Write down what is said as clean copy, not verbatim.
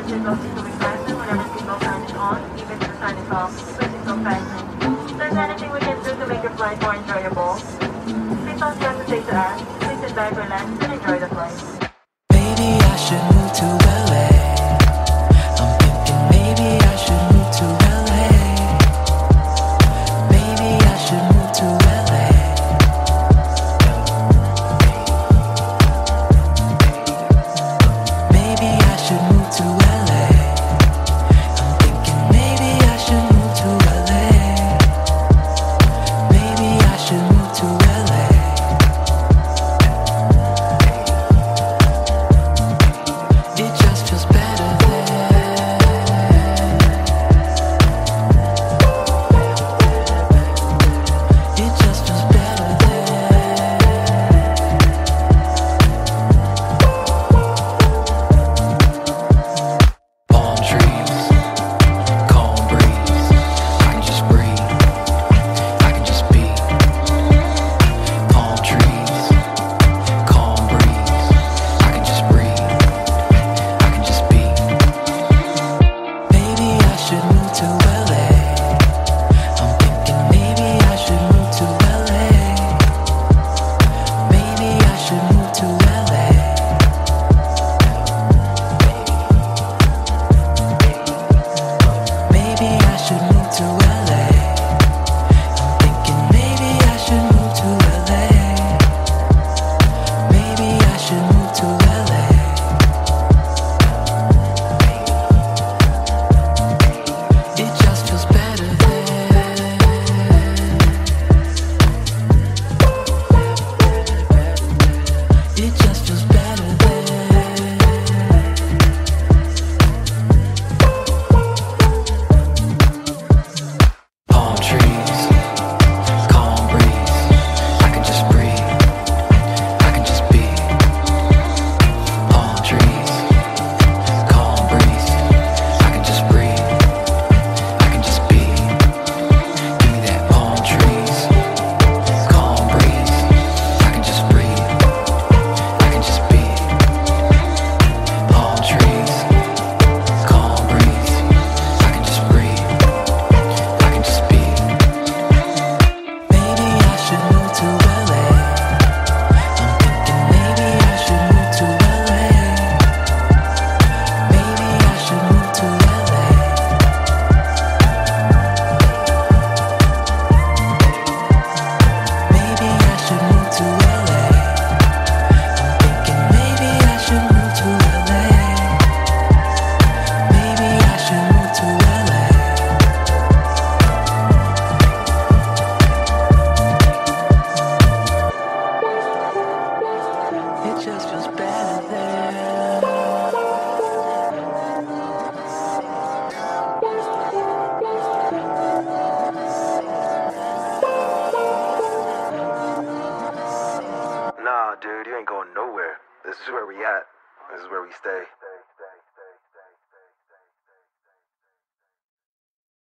seatbelt is to be fastened whenever seatbelt sign is on, even if the sign is off, because it's so fastened. If there's anything we can do to make your flight more enjoyable, please don't hesitate to ask. Please sit back, relax, and enjoy the flight. Maybe I should move to LA. I'm thinking maybe I should move to LA. Maybe I should move to LA. Maybe I should move to LA. I'm thinking maybe I should move to LA. Maybe I should move to LA. It just feels better there. It just feels better there. Palm trees, calm breeze. I can just breathe. I can just be. Palm trees, calm breeze. I can just breathe. I can just be. Maybe I should move to LA. I'm thinking maybe I should move to LA. Maybe I should move to LA. Maybe I should move to LA. I'm thinking maybe I should move to LA. Maybe I should move to LA. It just feels better there. It just feels better there. Palm trees, calm breeze. I can just breathe. I can just be. Palm trees, calm breeze. I can just breathe. I can just be. Give me that palm trees, calm breeze. I can just breathe. I can just be. Palm trees, calm breeze. I can just breathe. I can just be. Maybe I should move to LA. I'm thinking maybe I should move to LA. Maybe I should move to LA. Maybe I should move to LA. I'm thinking maybe I should move to LA. Maybe I should move to LA. It just feels better there. Nah, dude, you ain't going nowhere. This is where we at. This is where we stay.